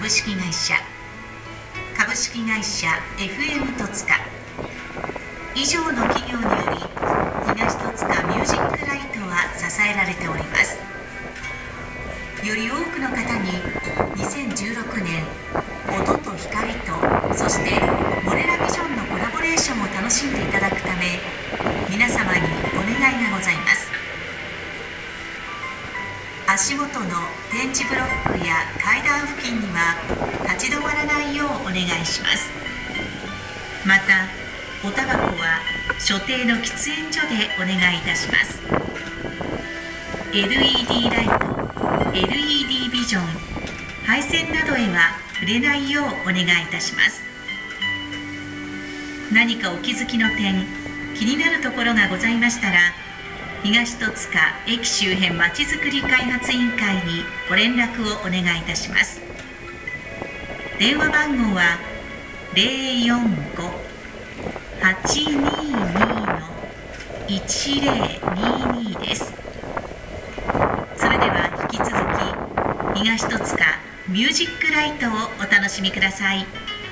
株式会社、株式会社 FM 戸塚以上の企業により東戸塚ミュージックライトは支えられております。より多くの方に2016年音と光とそしてモレラビジョンのコラボレーションを楽しんでいただくため皆様にお願いがございます。足元の点字ブロックや階段付近には立ち止まらないようお願いします。またおタバコは所定の喫煙所でお願いいたします。 LED ライト、 LED ビジョン、配線などへは触れないようお願いいたします。何かお気づきの点、気になるところがございましたら東戸塚駅周辺まちづくり開発委員会にご連絡をお願いいたします。電話番号は 045-822-1022 です。それでは引き続き東戸塚ミュージックライトをお楽しみください。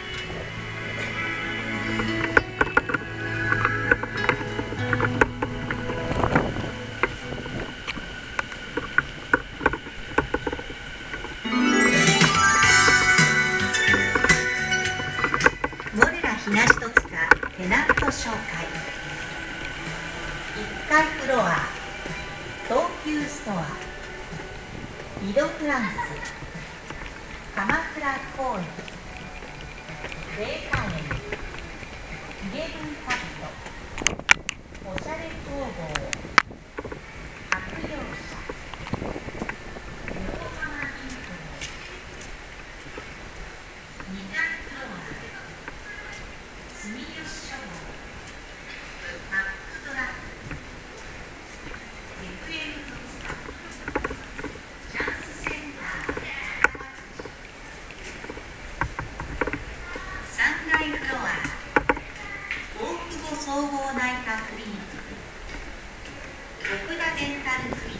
東戸塚テナント紹介。1階フロア、東急ストア、リドフランス、鎌倉公園、米花園、イレブンカット、おしゃれ工房、白洋舎、横浜銀行。2階フロア、住吉書房、バックドラッグ、FM 戸塚、チャンスセンター、3階フロア、大久保総合内科クリニック、奥田デンタルクリニック。